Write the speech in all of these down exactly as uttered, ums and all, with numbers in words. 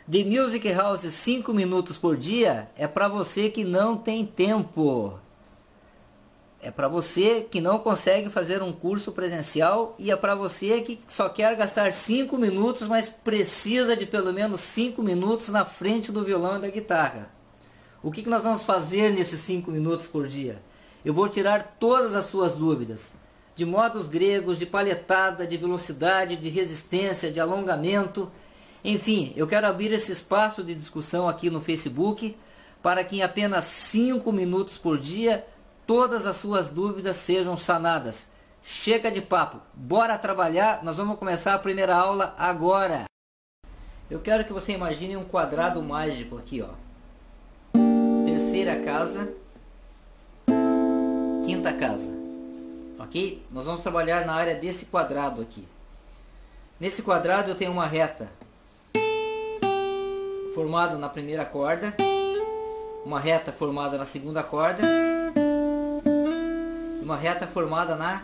The Music House cinco minutos por dia é para você que não tem tempo. É para você que não consegue fazer um curso presencial e é para você que só quer gastar cinco minutos, mas precisa de pelo menos cinco minutos na frente do violão e da guitarra. O que, que nós vamos fazer nesses cinco minutos por dia? Eu vou tirar todas as suas dúvidas, de modos gregos, de palhetada, de velocidade, de resistência, de alongamento. Enfim, eu quero abrir esse espaço de discussão aqui no Facebook para que em apenas cinco minutos por dia todas as suas dúvidas sejam sanadas. Chega de papo, bora trabalhar, nós vamos começar a primeira aula agora. Eu quero que você imagine um quadrado mágico aqui, ó. Terceira casa, quinta casa, ok? Nós vamos trabalhar na área desse quadrado aqui. Nesse quadrado eu tenho uma reta formada na primeira corda, uma reta formada na segunda corda, uma reta formada na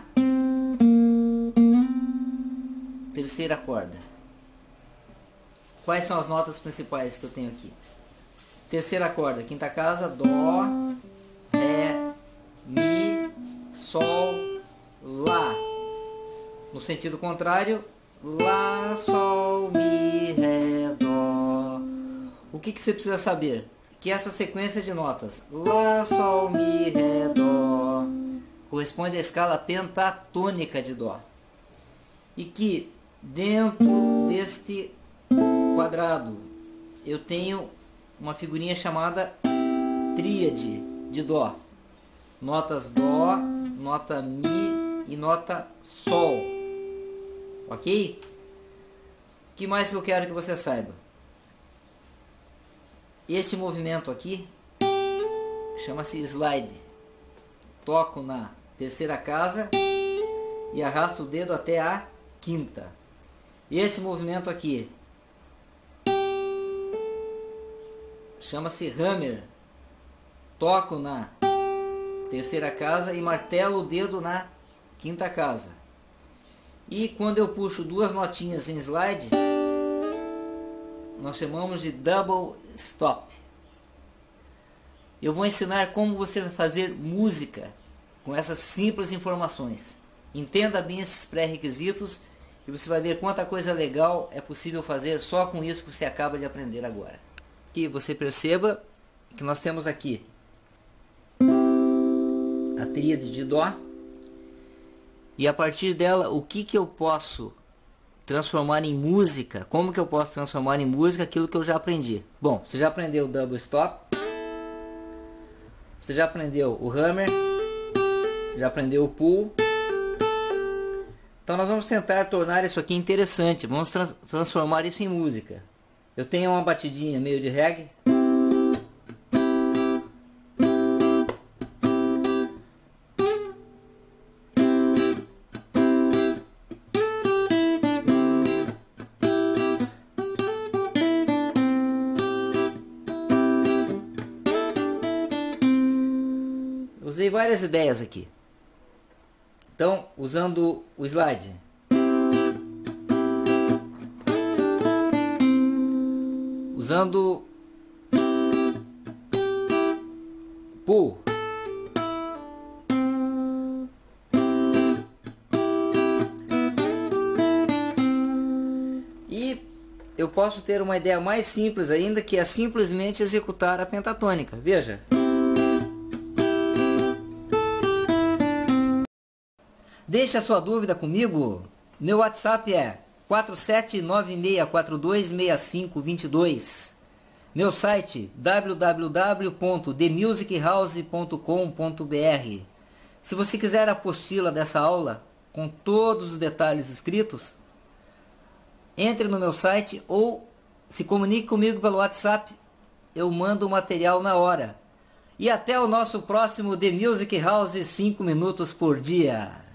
terceira corda. Quais são as notas principais que eu tenho aqui? Terceira corda, quinta casa, Dó, Ré, Mi, Sol, Lá. No sentido contrário, Lá, Sol, Mi, Ré, Dó. O que, que você precisa saber? Que essa sequência de notas, Lá, Sol, Mi, Ré, Dó, corresponde à escala pentatônica de Dó. E que dentro deste quadrado eu tenho uma figurinha chamada tríade de Dó. Notas Dó, nota Mi e nota Sol. Ok? O que mais que eu quero que você saiba? Este movimento aqui chama-se slide. Toco na terceira casa e arrasto o dedo até a quinta. Esse movimento aqui chama-se hammer. Toco na terceira casa e martelo o dedo na quinta casa. E quando eu puxo duas notinhas em slide, nós chamamos de double stop. Eu vou ensinar como você vai fazer música com essas simples informações. Entenda bem esses pré-requisitos e você vai ver quanta coisa legal é possível fazer só com isso que você acaba de aprender agora. Que você perceba que nós temos aqui a tríade de Dó e a partir dela o que, que eu posso transformar em música, como que eu posso transformar em música aquilo que eu já aprendi. Bom, você já aprendeu o double stop, você já aprendeu o hammer, já aprendeu o pull. Então nós vamos tentar tornar isso aqui interessante, vamos trans transformar isso em música. Eu tenho uma batidinha meio de reggae. Usei várias ideias aqui. Então, usando o slide, usando pull, e eu posso ter uma ideia mais simples ainda, que é simplesmente executar a pentatônica. Veja. Deixe a sua dúvida comigo. Meu WhatsApp é quatro sete nove seis quatro dois seis cinco dois dois. Meu site w w w ponto the music house ponto com ponto b r. Se você quiser a apostila dessa aula com todos os detalhes escritos, entre no meu site ou se comunique comigo pelo WhatsApp. Eu mando o material na hora. E até o nosso próximo The Music House cinco minutos por dia.